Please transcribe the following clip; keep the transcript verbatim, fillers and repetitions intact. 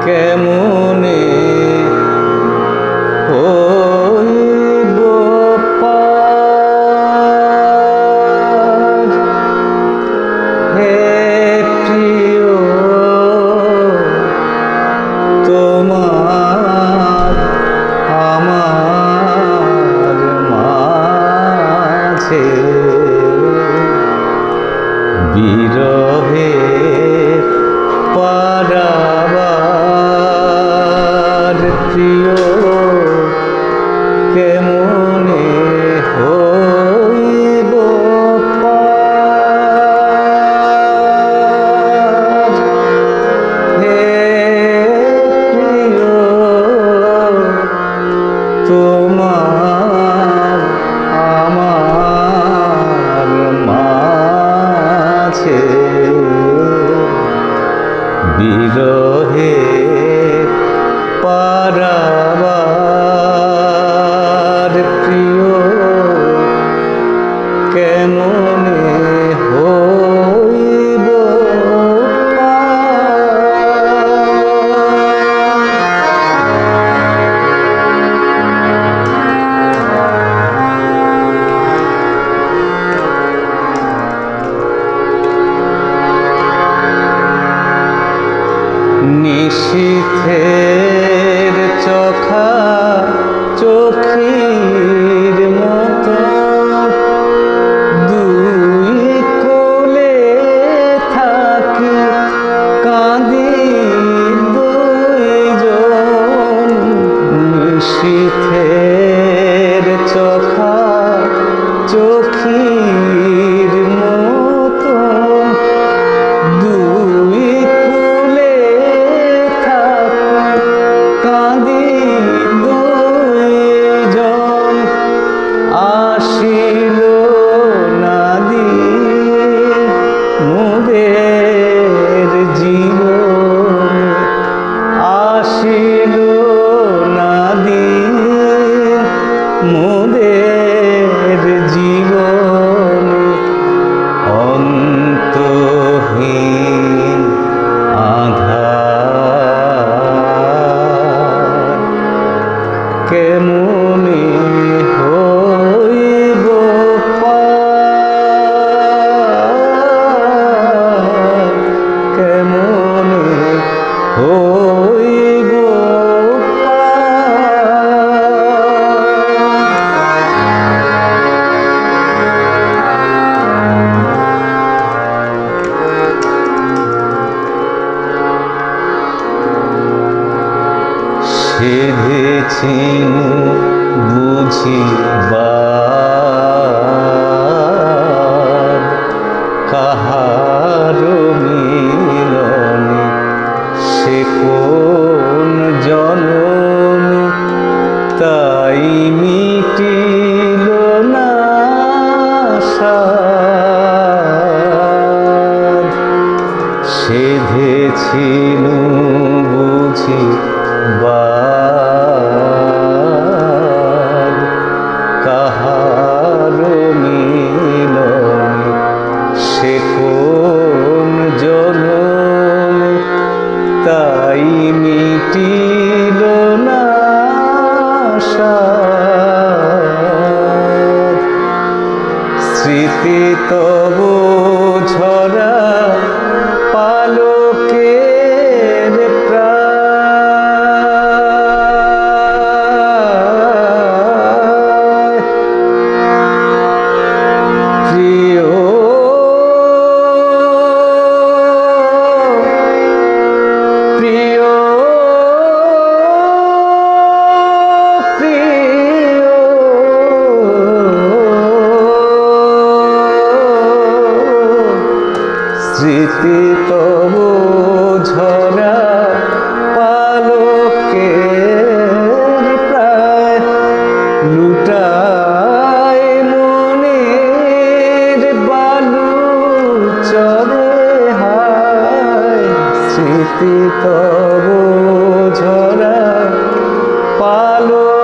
কেমনে হইব পার হে প্রিয় তোমার আমার মাঝে বিরহে পারাবার প্রিয় কেমনে হইব পার হে প্রিয় তোমার আমার মাঝে বিরহে পারাবার প্রিয় কেমনে হইব নিশীথের চোখা চোখের মতো দুই কোলে থাকি কাঁদি দুইজন নিশীথের চোখা চোখের মতো দুই কোলে কাঁদি দুইজন আসিল নাদি মোদের জীবন আসিল নাদি মোদের জীবন অন্তহীন আধার কেমনে হইব পার কেমনে হইব সেধেছিন বুঝিবার কাহার মিলনে সে কোন জনম তাই মিটিল না সাধ সেধেছিন বুঝি বাদ কাহার মিলনে সে কোন জনম তাই মিটিল না সাধ স্মৃতি তব ঝরা পালকের প্রিয় প্রিয় প্রিয় স্মৃতি তব ঝরা পালকের প্রায় লুটায় মনের বালু চরে হায় স্মৃতি তব ঝরা পালক